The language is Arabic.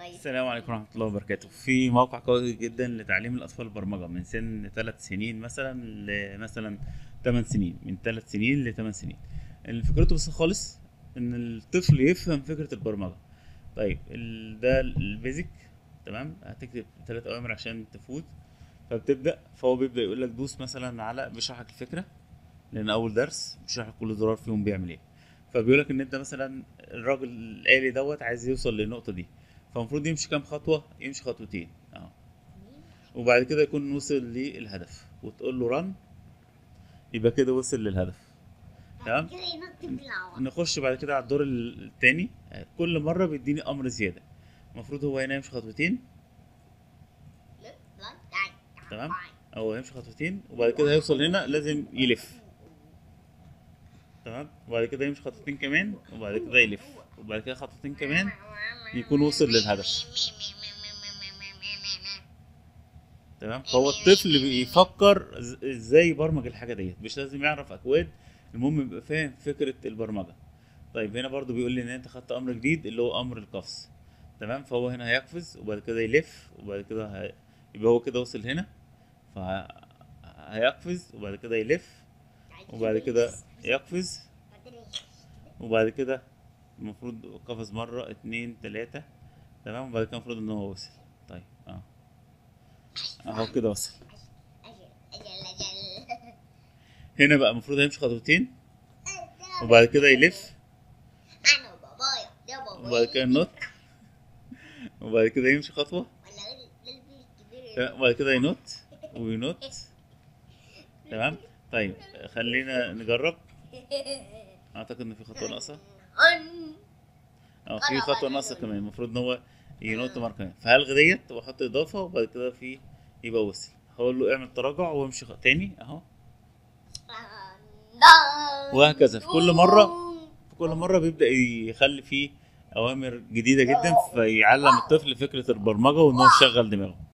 السلام عليكم ورحمة الله وبركاته. في موقع قوي جدا لتعليم الأطفال البرمجة من سن 3 سنين مثلا لمثلا 8 سنين، من 3 سنين ل8 سنين. اللي فكرته بس خالص إن الطفل يفهم فكرة البرمجة. طيب ده البيزك، تمام. هتكتب 3 أوامر عشان تفوت، فبتبدأ فهو بيبدأ يقول لك دوس مثلا على، بيشرح لك الفكرة لأن أول درس بيشرح لك كل زرار فيهم بيعمل إيه. فبيقول لك إن أنت مثلا الراجل الآلي دوت عايز يوصل للنقطة دي، فالمفروض يمشي كام خطوة؟ يمشي خطوتين اهو، وبعد كده يكون وصل للهدف وتقول له رن، يبقى كده وصل للهدف. تمام. كده ينط بالعوض. نخش بعد كده على الدور التاني. كل مرة بيديني أمر زيادة، المفروض هو هنا يمشي خطوتين، تمام. هو يمشي خطوتين وبعد كده هيوصل هنا لازم يلف، تمام. وبعد كده يمشي خطوتين كمان وبعد كده يلف، وبعد كده خطوتين كمان يكون وصل للهدف. تمام. فهو الطفل بيفكر ازاي يبرمج الحاجه ديت، مش لازم يعرف اكواد، المهم يبقى فاهم فكره البرمجه. طيب هنا برضو بيقول لي ان انت خدت امر جديد اللي هو امر القفز، تمام. فهو هنا هيقفز وبعد كده يلف وبعد كده يبقى هو كده وصل هنا، فهيقفز وبعد كده يلف وبعد كده يقفز وبعد كده المفروض قفز مرة 2 3، تمام. وبعد كده المفروض ان هو وصل. طيب اهو كده وصل. هنا بقى المفروض هيمشي خطوتين وبعد كده يلف انا وبابايا يا بابا وبعد كده ينط وبعد كده يمشي خطوة، وبعد كده ينط وينط، تمام. طيب خلينا نجرب. اعتقد ان في خطوة ناقصة، في خطوة ناقصة كمان، المفروض ان هو ينط مرة كمان، فهلغي ديت واحط اضافة وبعد كده في يبقى وصل. هقول له اعمل تراجع وامشي تاني اهو، وهكذا. في كل مرة بيبدأ يخلي فيه أوامر جديدة جدا، فيعلم الطفل فكرة البرمجة وإن هو يشغل دماغه.